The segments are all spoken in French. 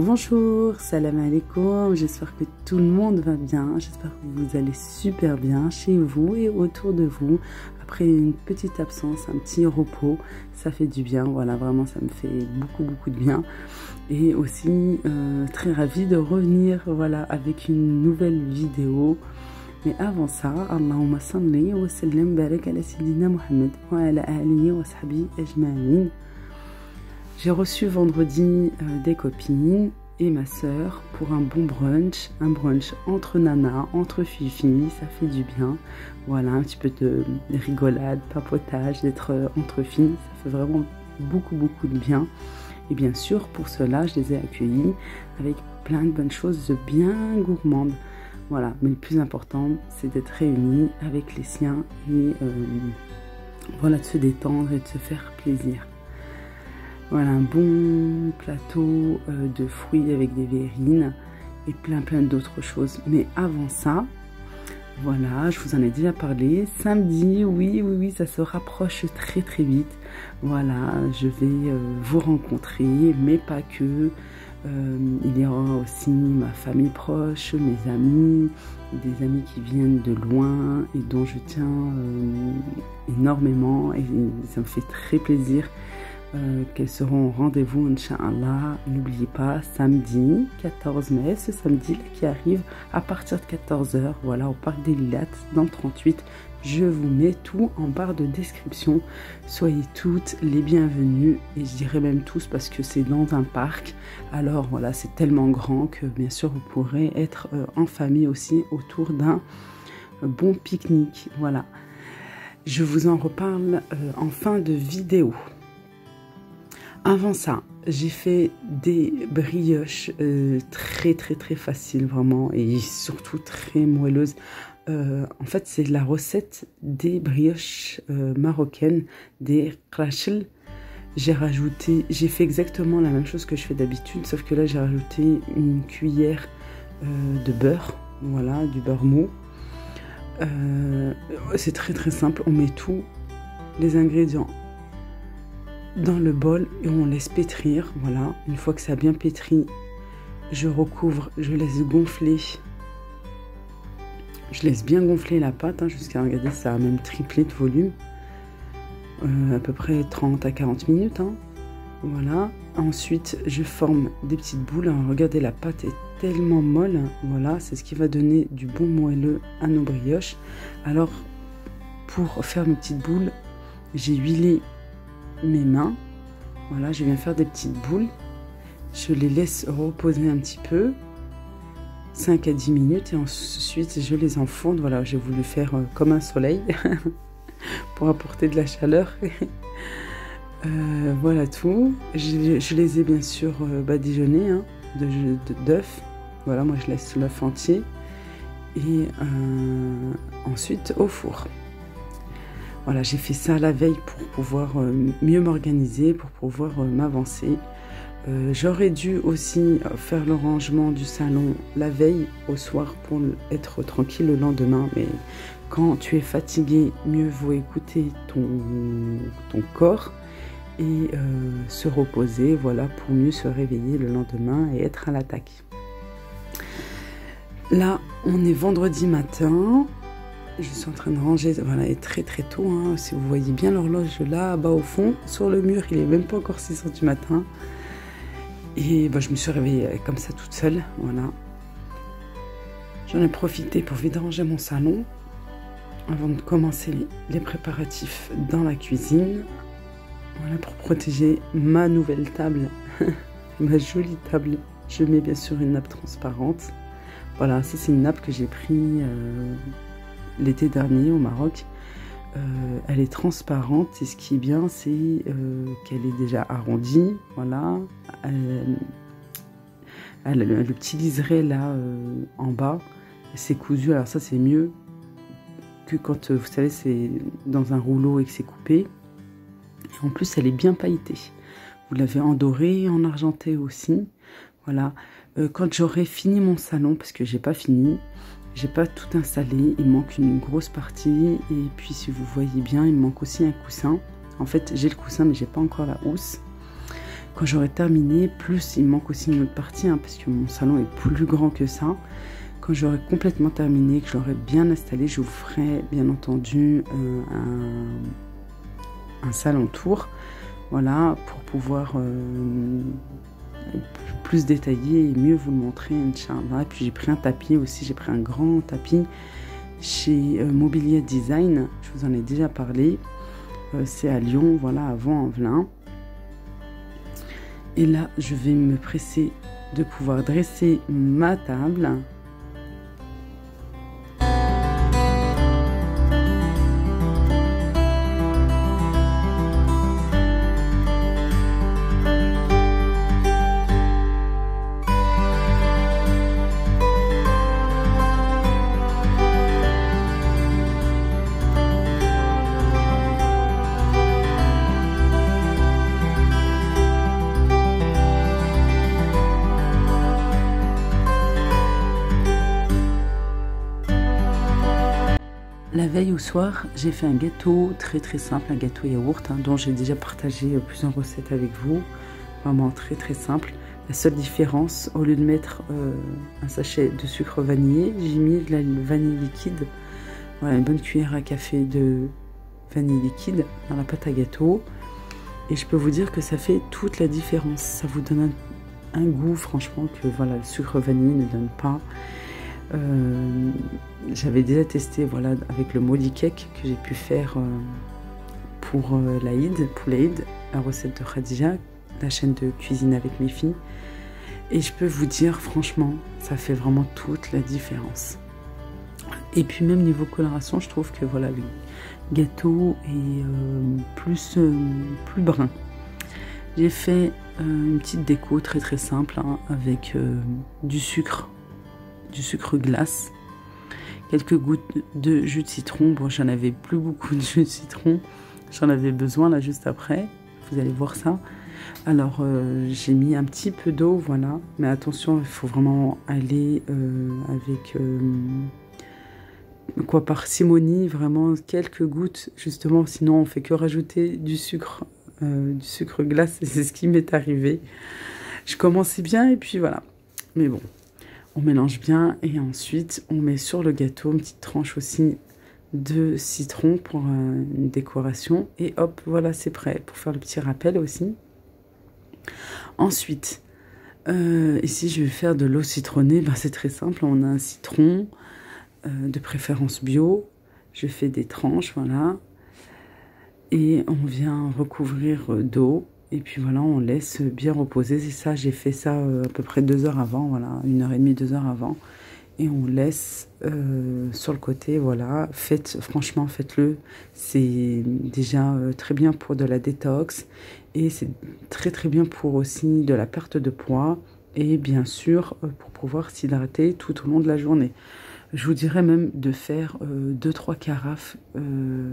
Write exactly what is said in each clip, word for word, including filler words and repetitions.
Bonjour, salam alaikum, j'espère que tout le monde va bien, j'espère que vous allez super bien chez vous et autour de vous. Après une petite absence, un petit repos, ça fait du bien, voilà, vraiment ça me fait beaucoup beaucoup de bien. Et aussi euh, très ravie de revenir, voilà, avec une nouvelle vidéo. Mais avant ça, Allahumma salli wa sallim barak ala sayyidina Muhammad wa ala alihi wa sahbihi ajma'in. J'ai reçu vendredi euh, des copines et ma sœur pour un bon brunch, un brunch entre nanas, entre filles, ça fait du bien. Voilà, un petit peu de rigolade, papotage, d'être euh, entre filles, ça fait vraiment beaucoup beaucoup de bien. Et bien sûr, pour cela, je les ai accueillis avec plein de bonnes choses bien gourmandes. Voilà, mais le plus important, c'est d'être réunis avec les siens et euh, voilà, de se détendre et de se faire plaisir. Voilà, un bon plateau euh, de fruits avec des verrines et plein plein d'autres choses. Mais avant ça, voilà, je vous en ai déjà parlé. Samedi, oui, oui, oui, ça se rapproche très très vite. Voilà, je vais euh, vous rencontrer, mais pas que. Euh, il y aura aussi ma famille proche, mes amis, des amis qui viennent de loin et dont je tiens euh, énormément. Et ça me fait très plaisir. Euh, qu'elles seront au rendez-vous, Inch'Allah. N'oubliez pas, samedi quatorze mai, ce samedi là qui arrive à partir de quatorze heures, voilà, au parc des Lilas dans le trente-huit. Je vous mets tout en barre de description. Soyez toutes les bienvenues, et je dirais même tous parce que c'est dans un parc. Alors voilà, c'est tellement grand que bien sûr vous pourrez être euh, en famille aussi autour d'un euh, bon pique-nique. Voilà, je vous en reparle euh, en fin de vidéo. Avant ça, j'ai fait des brioches euh, très très très faciles vraiment et surtout très moelleuses. Euh, en fait, c'est la recette des brioches euh, marocaines, des rachel. J'ai rajouté, j'ai fait exactement la même chose que je fais d'habitude, sauf que là j'ai rajouté une cuillère euh, de beurre, voilà, du beurre mou. Euh, c'est très très simple, on met tous les ingrédients dans le bol et on laisse pétrir. Voilà, une fois que ça a bien pétri, je recouvre, je laisse gonfler, je laisse bien gonfler la pâte hein, jusqu'à, regardez, ça a même triplé de volume, euh, à peu près trente à quarante minutes hein. Voilà, ensuite je forme des petites boules hein. Regardez, la pâte est tellement molle, voilà, c'est ce qui va donner du bon moelleux à nos brioches. Alors pour faire mes petites boules, j'ai huilé mes mains, voilà, je viens faire des petites boules, je les laisse reposer un petit peu, cinq à dix minutes, et ensuite je les enfourne. Voilà, j'ai voulu faire euh, comme un soleil pour apporter de la chaleur. euh, voilà tout, je, je les ai bien sûr euh, badigeonnés hein, de, de, d'œufs. Voilà, moi je laisse l'œuf entier et euh, ensuite au four. Voilà, j'ai fait ça la veille pour pouvoir euh, mieux m'organiser, pour pouvoir euh, m'avancer. Euh, J'aurais dû aussi faire le rangement du salon la veille au soir pour être tranquille le lendemain. Mais quand tu es fatigué, mieux vaut écouter ton, ton corps et euh, se reposer, voilà, pour mieux se réveiller le lendemain et être à l'attaque. Là, on est vendredi matin. Je suis en train de ranger, voilà, et très très tôt, hein. Si vous voyez bien l'horloge là, bas au fond, sur le mur, il est même pas encore six heures du matin. Et bah, je me suis réveillée comme ça toute seule, voilà. J'en ai profité pour vidanger mon salon avant de commencer les préparatifs dans la cuisine. Voilà, pour protéger ma nouvelle table, ma jolie table. Je mets bien sûr une nappe transparente. Voilà, ça c'est une nappe que j'ai pris euh, l'été dernier au Maroc. Euh, elle est transparente et ce qui est bien, c'est euh, qu'elle est déjà arrondie. Voilà, elle, elle, elle, le petit liseré là euh, en bas, c'est cousu. Alors ça c'est mieux que quand vous savez c'est dans un rouleau et que c'est coupé. Et en plus elle est bien pailletée. Vous l'avez en doré, en argenté aussi. Voilà. Euh, quand j'aurai fini mon salon, parce que j'ai pas fini. J'ai pas tout installé, il manque une grosse partie et puis si vous voyez bien, il me manque aussi un coussin. En fait, j'ai le coussin mais j'ai pas encore la housse. Quand j'aurai terminé, plus il me manque aussi une autre partie, hein, parce que mon salon est plus grand que ça. Quand j'aurai complètement terminé, que je l'aurai bien installé, je vous ferai bien entendu euh, un, un salon tour. Voilà, pour pouvoir euh, plus détailler et mieux vous le montrer, Inch'Allah. Et puis j'ai pris un tapis aussi, j'ai pris un grand tapis chez euh, Mobilier Design. Je vous en ai déjà parlé. Euh, c'est à Lyon, voilà, à Vaux-en-Velin. Et là, je vais me presser de pouvoir dresser ma table. La veille au soir, j'ai fait un gâteau très très simple, un gâteau yaourt, hein, dont j'ai déjà partagé plusieurs recettes avec vous. Vraiment très très simple. La seule différence, au lieu de mettre euh, un sachet de sucre vanillé, j'ai mis de la vanille liquide. Voilà, une bonne cuillère à café de vanille liquide dans la pâte à gâteau. Et je peux vous dire que ça fait toute la différence. Ça vous donne un, un goût, franchement, que voilà, le sucre vanillé ne donne pas. Euh, j'avais déjà testé voilà, avec le molly cake que j'ai pu faire euh, pour euh, l'Aïd, pour l'Aïd, la recette de Khadija, la chaîne de cuisine avec mes filles. Et je peux vous dire, franchement, ça fait vraiment toute la différence. Et puis même niveau coloration, je trouve que voilà, le gâteau est euh, plus, euh, plus brun. J'ai fait euh, une petite déco très très simple hein, avec euh, du sucre. du sucre glace, quelques gouttes de jus de citron. Bon, j'en avais plus beaucoup de jus de citron, j'en avais besoin là juste après, vous allez voir ça. Alors euh, j'ai mis un petit peu d'eau, voilà, mais attention, il faut vraiment aller euh, avec euh, quoi parcimonie, vraiment quelques gouttes, justement, sinon on fait que rajouter du sucre, euh, du sucre glace, et c'est ce qui m'est arrivé. Je commençais bien et puis voilà, mais bon. On mélange bien et ensuite on met sur le gâteau une petite tranche aussi de citron pour euh, une décoration. Et hop, voilà, c'est prêt pour faire le petit rappel aussi. Ensuite, euh, ici je vais faire de l'eau citronnée. Ben, c'est très simple, on a un citron euh, de préférence bio. Je fais des tranches, voilà. Et on vient recouvrir d'eau. Et puis voilà, on laisse bien reposer. C'est ça, j'ai fait ça euh, à peu près deux heures avant, voilà, une heure et demie, deux heures avant. Et on laisse euh, sur le côté, voilà. Faites, franchement, faites-le. C'est déjà euh, très bien pour de la détox. Et c'est très très bien pour aussi de la perte de poids. Et bien sûr, euh, pour pouvoir s'hydrater tout au long de la journée. Je vous dirais même de faire euh, deux trois carafes euh,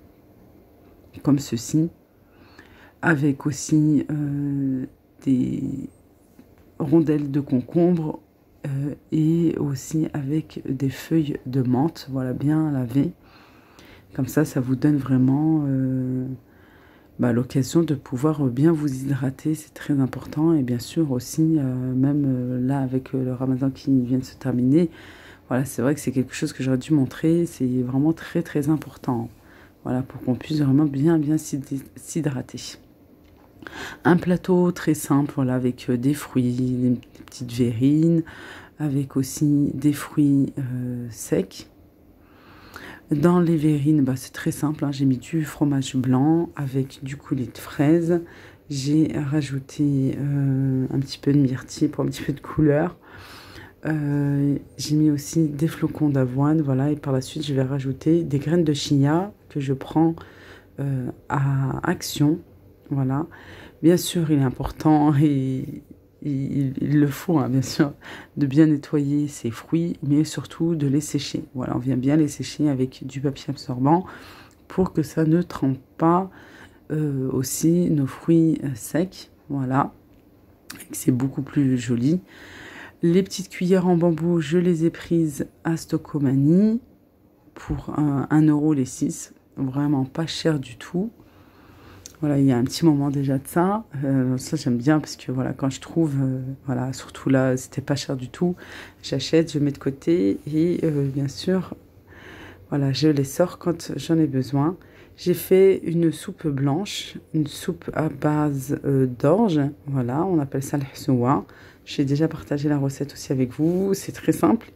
comme ceci. Avec aussi euh, des rondelles de concombre euh, et aussi avec des feuilles de menthe, voilà, bien lavées. Comme ça, ça vous donne vraiment euh, bah, l'occasion de pouvoir bien vous hydrater, c'est très important. Et bien sûr aussi, euh, même euh, là avec le ramadan qui vient de se terminer, voilà, c'est vrai que c'est quelque chose que j'aurais dû montrer, c'est vraiment très très important. Voilà, pour qu'on puisse vraiment bien bien s'hydrater. Un plateau très simple, voilà, avec des fruits, des petites verrines, avec aussi des fruits euh, secs. Dans les verrines, bah, c'est très simple, hein, j'ai mis du fromage blanc avec du coulis de fraise. J'ai rajouté euh, un petit peu de myrtille pour un petit peu de couleur. Euh, j'ai mis aussi des flocons d'avoine, voilà, et par la suite je vais rajouter des graines de chia que je prends euh, à Action. Voilà, bien sûr, il est important et il, il le faut, hein, bien sûr, de bien nettoyer ces fruits, mais surtout de les sécher. Voilà, on vient bien les sécher avec du papier absorbant pour que ça ne trempe pas euh, aussi nos fruits euh, secs. Voilà, c'est beaucoup plus joli. Les petites cuillères en bambou, je les ai prises à Stocomanie pour un euro les six, vraiment pas cher du tout. Voilà, il y a un petit moment déjà de ça. Euh, ça, j'aime bien parce que voilà, quand je trouve, euh, voilà, surtout là, c'était pas cher du tout. J'achète, je mets de côté et euh, bien sûr, voilà, je les sors quand j'en ai besoin. J'ai fait une soupe blanche, une soupe à base euh, d'orge. Voilà, on appelle ça le hsoua. J'ai déjà partagé la recette aussi avec vous. C'est très simple.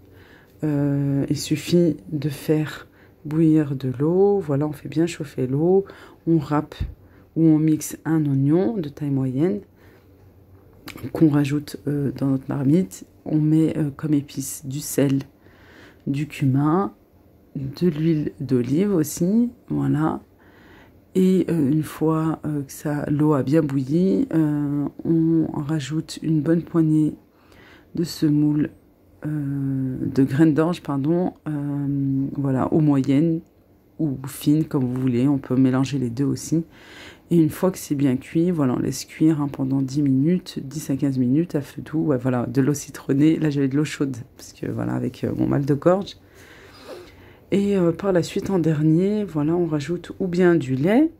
Euh, il suffit de faire bouillir de l'eau. Voilà, on fait bien chauffer l'eau. On râpe ou on mixe un oignon de taille moyenne qu'on rajoute euh, dans notre marmite. On met euh, comme épices du sel, du cumin, de l'huile d'olive aussi. Voilà. Et euh, une fois euh, que ça, l'eau a bien bouilli, euh, on rajoute une bonne poignée de semoule, euh, de graines d'orge, pardon, euh, voilà, aux moyennes ou fines, comme vous voulez. On peut mélanger les deux aussi. Et une fois que c'est bien cuit, voilà, on laisse cuire hein, pendant dix minutes, dix à quinze minutes à feu doux. Ouais, voilà, de l'eau citronnée. Là, j'avais de l'eau chaude, parce que voilà, avec euh, mon mal de gorge. Et euh, par la suite, en dernier, voilà, on rajoute ou bien du lait,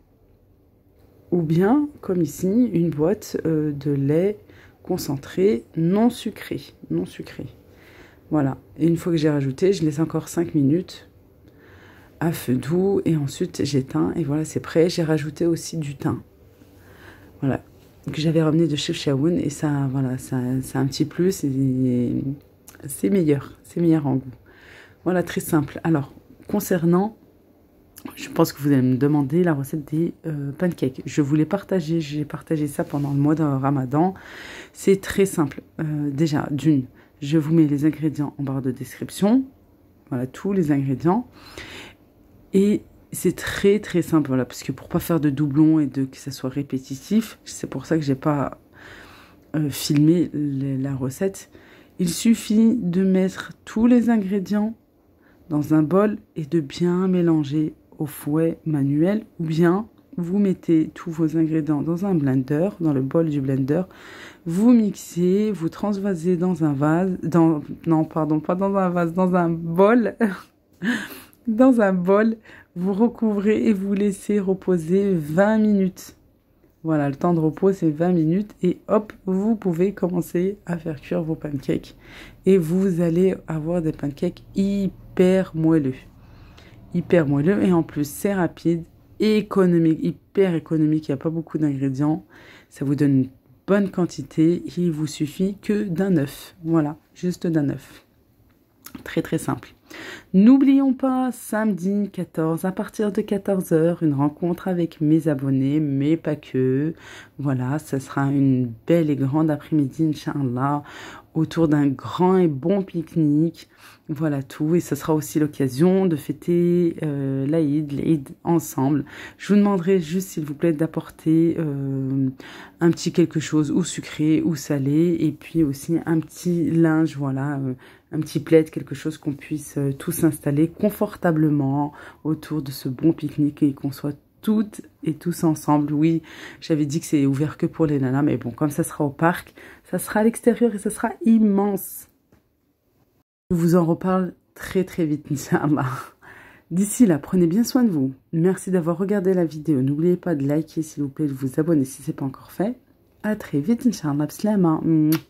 ou bien, comme ici, une boîte euh, de lait concentré non sucré. Non sucré. Voilà. Et une fois que j'ai rajouté, je laisse encore cinq minutes à feu doux. Et ensuite, j'éteins. Et voilà, c'est prêt. J'ai rajouté aussi du thym. Voilà. Que j'avais ramené de chez Shawoun. Et ça, voilà, ça, c'est un petit plus. Et c'est meilleur. C'est meilleur en goût. Voilà, très simple. Alors, concernant, je pense que vous allez me demander la recette des euh, pancakes. Je voulais partager, j'ai partagé ça pendant le mois de Ramadan. C'est très simple. Euh, déjà, d'une, je vous mets les ingrédients en barre de description. Voilà, tous les ingrédients. Et c'est très très simple, voilà, parce que pour pas faire de doublons et de que ça soit répétitif, c'est pour ça que j'ai pas euh, filmé les, la recette. Il suffit de mettre tous les ingrédients dans un bol et de bien mélanger au fouet manuel, ou bien vous mettez tous vos ingrédients dans un blender, dans le bol du blender, vous mixez, vous transvasez dans un vase, dans, non pardon, pas dans un vase, dans un bol, dans un bol, vous recouvrez et vous laissez reposer vingt minutes. Voilà, le temps de repos c'est vingt minutes et hop, vous pouvez commencer à faire cuire vos pancakes et vous allez avoir des pancakes hyper moelleux. Hyper moelleux et en plus c'est rapide, économique, hyper économique, il n'y a pas beaucoup d'ingrédients. Ça vous donne une bonne quantité, il vous suffit que d'un œuf. Voilà, juste d'un œuf. Très très simple. N'oublions pas, samedi quatorze, à partir de quatorze heures, une rencontre avec mes abonnés, mais pas que. Voilà, ce sera une belle et grande après-midi, Inch'Allah, autour d'un grand et bon pique-nique. Voilà tout. Et ce sera aussi l'occasion de fêter euh, l'Aïd, l'Aïd ensemble. Je vous demanderai juste, s'il vous plaît, d'apporter euh, un petit quelque chose, ou sucré, ou salé. Et puis aussi un petit linge, voilà, euh, un petit plaid, quelque chose qu'on puisse euh, tous s'installer confortablement autour de ce bon pique-nique et qu'on soit toutes et tous ensemble. Oui, j'avais dit que c'est ouvert que pour les nanas, mais bon, comme ça sera au parc, ça sera à l'extérieur et ça sera immense. Je vous en reparle très très vite, Inch'Allah. D'ici là, prenez bien soin de vous. Merci d'avoir regardé la vidéo. N'oubliez pas de liker, s'il vous plaît, de vous abonner si ce n'est pas encore fait. À très vite, Inch'Allah. Bislama.